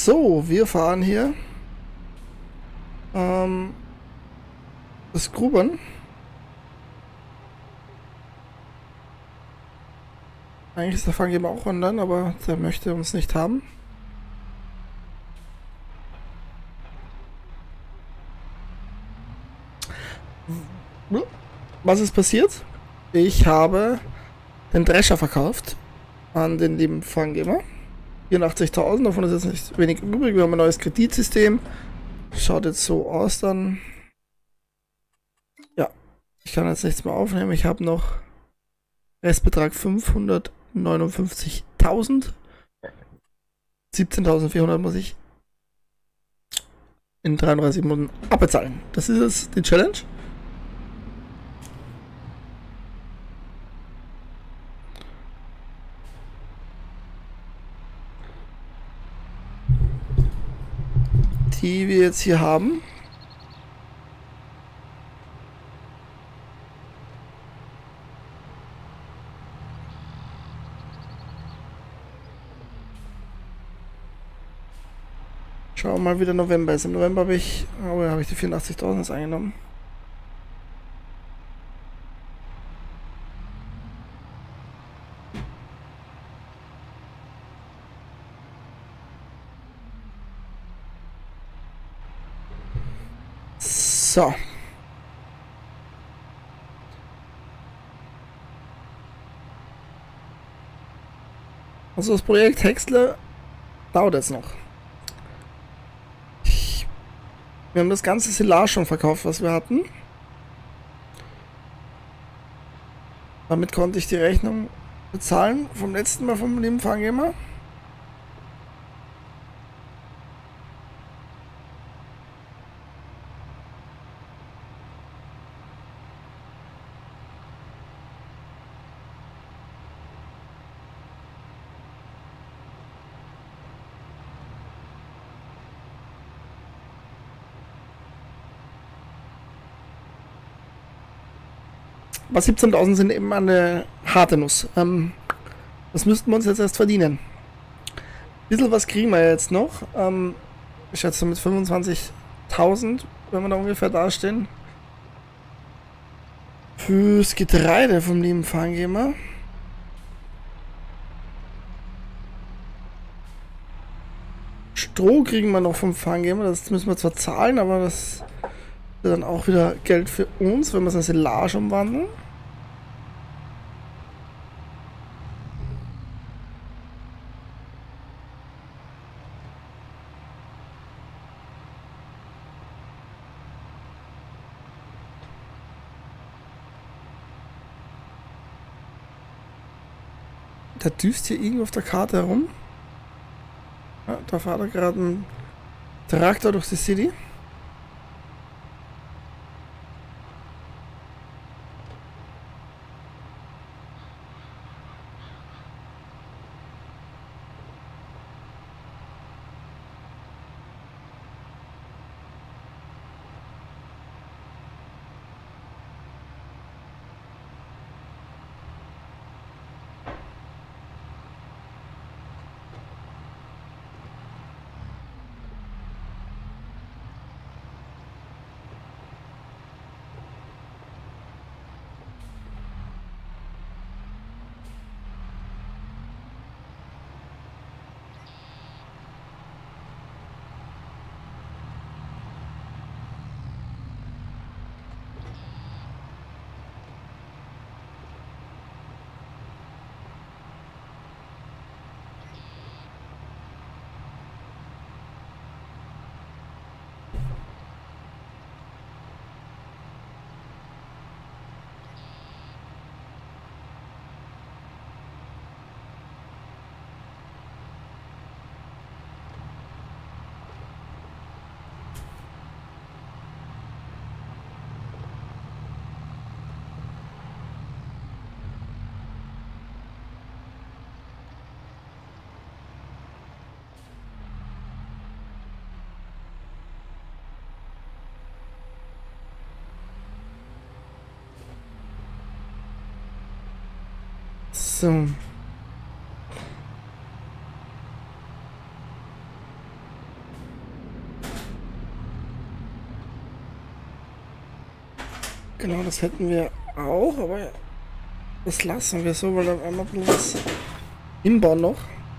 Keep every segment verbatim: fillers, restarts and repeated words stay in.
So, wir fahren hier ähm, das Grubern. Eigentlich ist der Fanggeber auch online, aber der möchte uns nicht haben. Was ist passiert? Ich habe den Drescher verkauft an den lieben Fanggeber. vierundachtzigtausend, davon ist jetzt nicht wenig übrig. Wir haben ein neues Kreditsystem. Schaut jetzt so aus dann. Ja, ich kann jetzt nichts mehr aufnehmen. Ich habe noch Restbetrag fünfhundertneunundfünfzigtausend. siebzehntausendvierhundert muss ich in dreiunddreißig Monaten abbezahlen. Das ist jetzt die Challenge. Die wir jetzt hier haben. Schauen wir mal, wie der November ist. Im November habe ich, oh, habe ich die vierundachtzigtausend eingenommen. So. Also das Projekt Häcksler dauert jetzt noch. Ich, wir haben das ganze Silage schon verkauft, was wir hatten. Damit konnte ich die Rechnung bezahlen vom letzten Mal vom lieben Fanggeber. Aber siebzehntausend sind eben eine harte Nuss. Ähm, das müssten wir uns jetzt erst verdienen. Ein bisschen was kriegen wir jetzt noch. Ähm, ich schätze mit fünfundzwanzigtausend, wenn wir da ungefähr dastehen. Fürs Getreide vom lieben Fanggeber. Stroh kriegen wir noch vom Fanggeber. Das müssen wir zwar zahlen, aber das ist dann auch wieder Geld für uns, wenn wir es in Silage umwandeln. Da düst hier irgendwo auf der Karte herum. Ja, da fährt er gerade ein Traktor durch die City. So. genau, das hätten wir auch, aber das lassen wir so, weil dann einmal ein bisschen was hinbauen noch.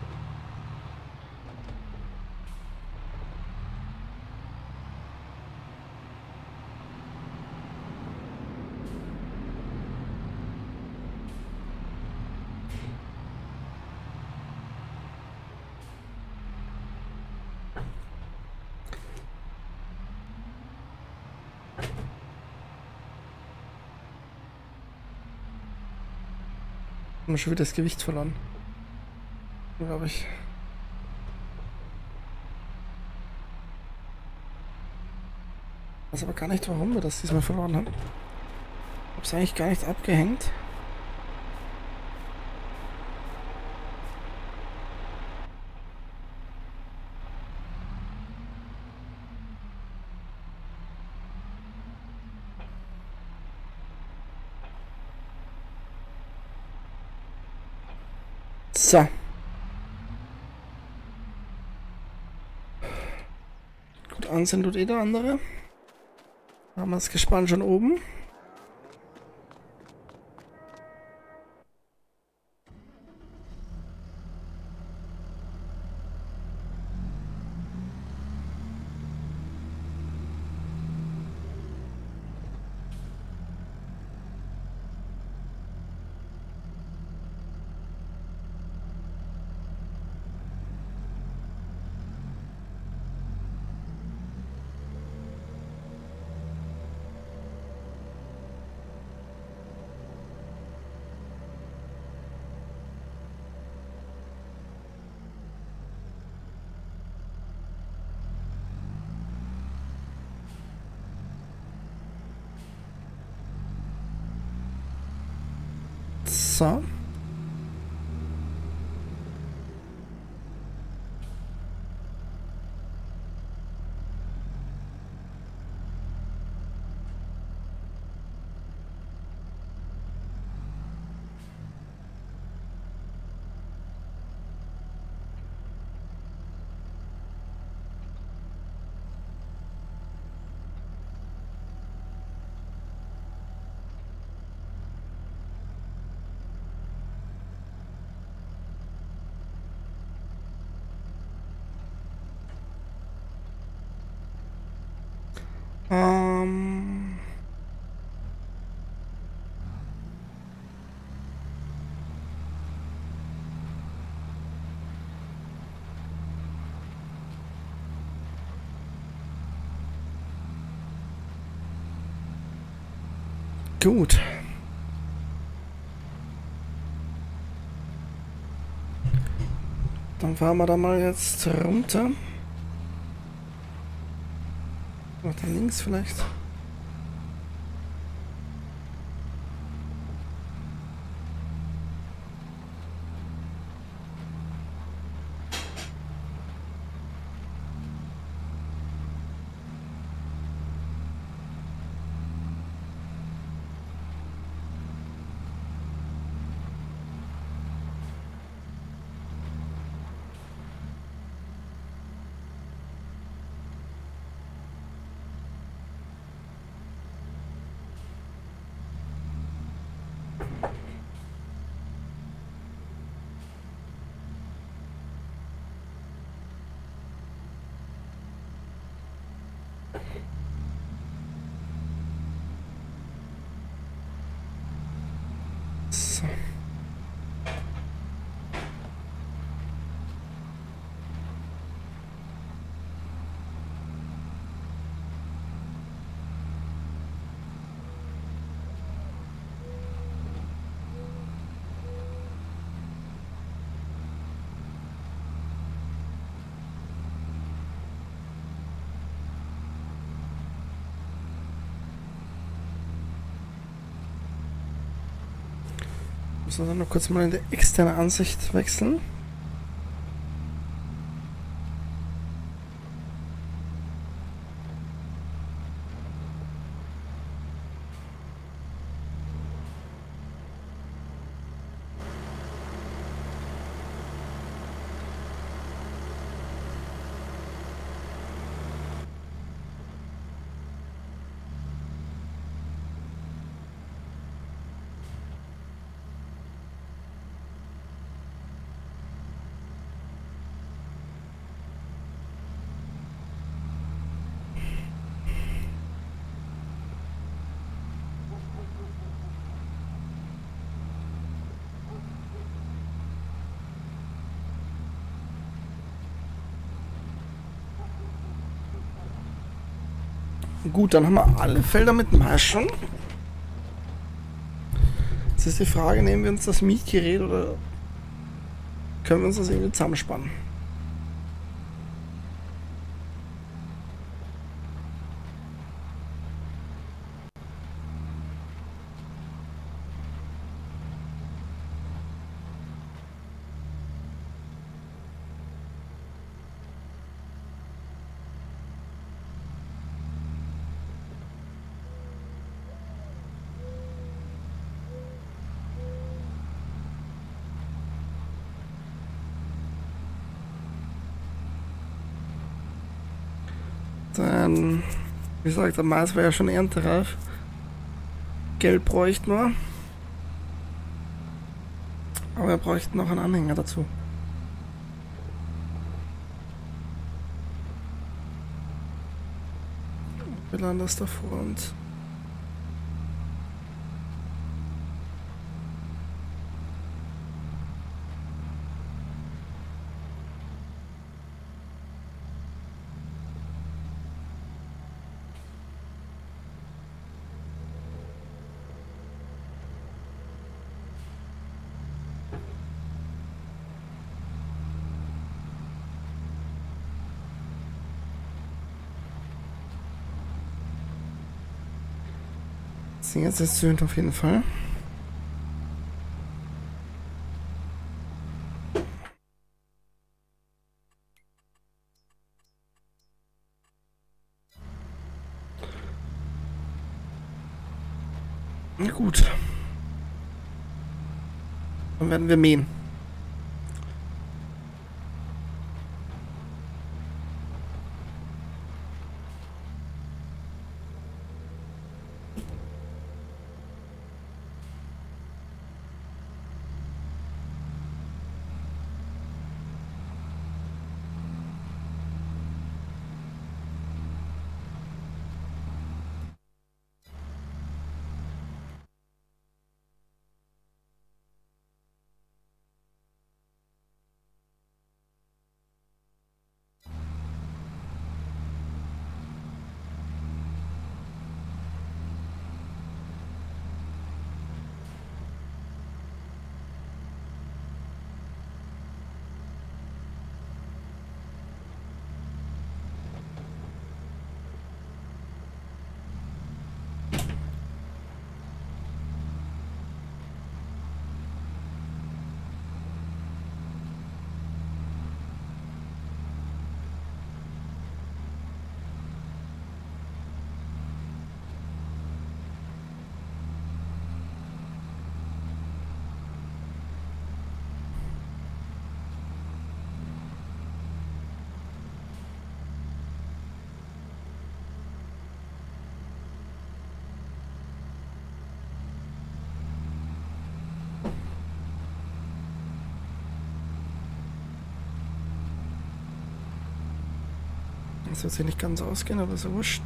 Haben wir schon wieder das Gewicht verloren. Glaube ich. Ich weiß aber gar nicht, warum wir das diesmal verloren haben. Ich habe es eigentlich gar nicht abgehängt. So. Gut, ansehen tut eh der andere. Da haben wir das Gespann schon oben. So. Ähm. Gut. Dann fahren wir da mal jetzt runter. Noch da links vielleicht. So. Müssen wir dann noch kurz mal in die externe Ansicht wechseln. Gut, dann haben wir alle Felder mit Mais schon. Jetzt ist die Frage, nehmen wir uns das Mietgerät oder können wir uns das irgendwie zusammenspannen? Dann, wie gesagt, der Mais war ja schon erntereif. Gelb bräuchten wir. Aber wir bräuchten noch einen Anhänger dazu. Wir laden das davor und jetzt ist es auf jeden Fall. Na gut. Dann werden wir mähen. Das wird sich nicht ganz ausgehen, aber ist ja wurscht.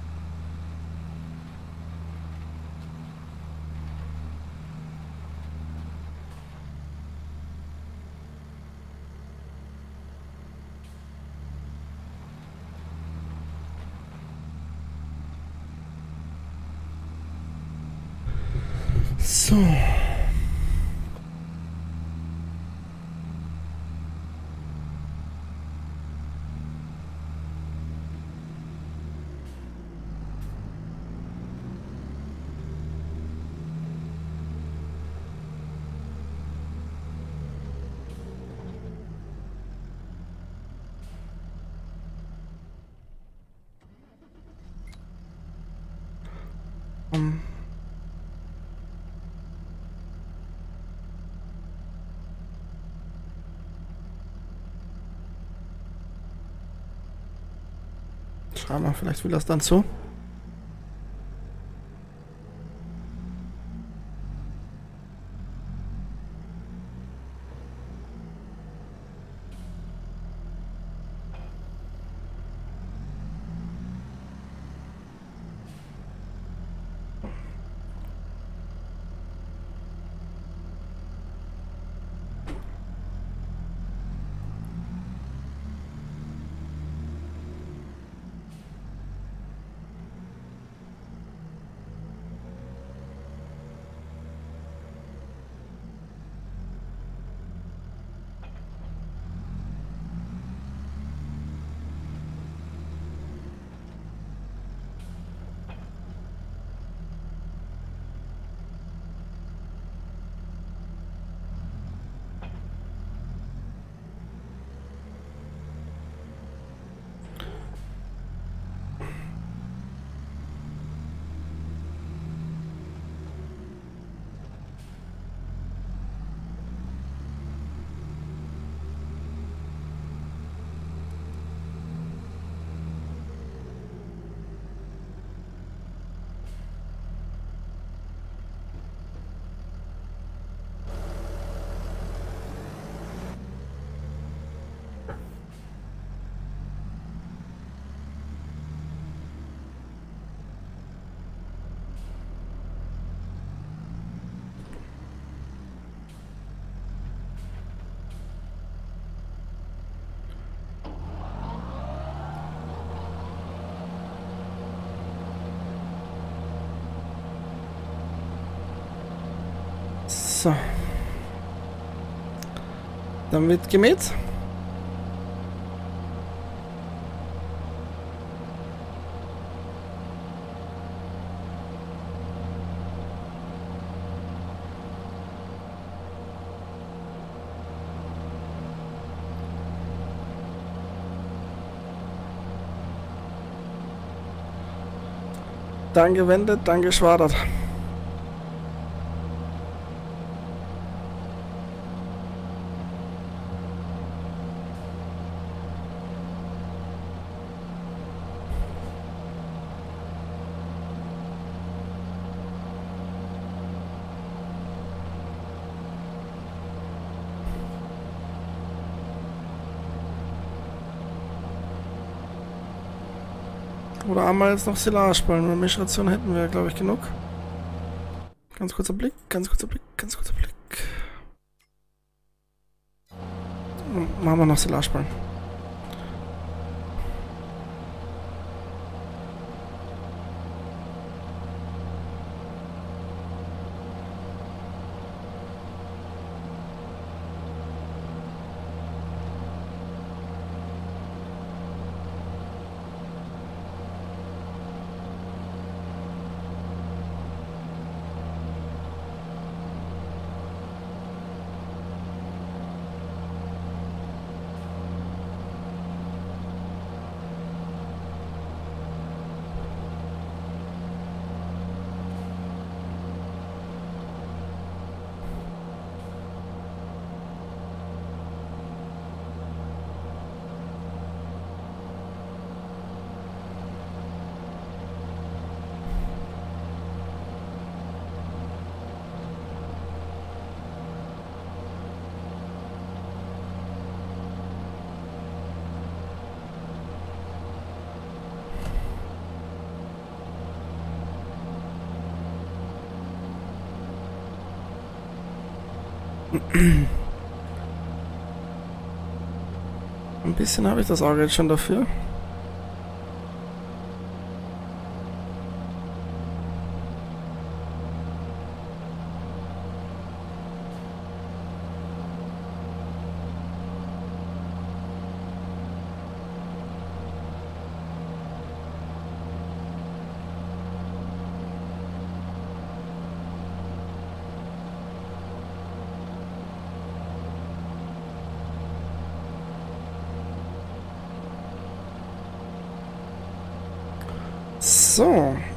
So. Um. Schauen wir, vielleicht will das dann so. So. Dann wird gemäht. Dann gewendet, dann geschwadert. Oder haben wir jetzt noch Silageballen? Eine Mischration hätten wir, glaube ich, genug. Ganz kurzer Blick, ganz kurzer Blick, ganz kurzer Blick. Machen wir noch Silageballen. Ein bisschen habe ich das Auge jetzt schon dafür. So,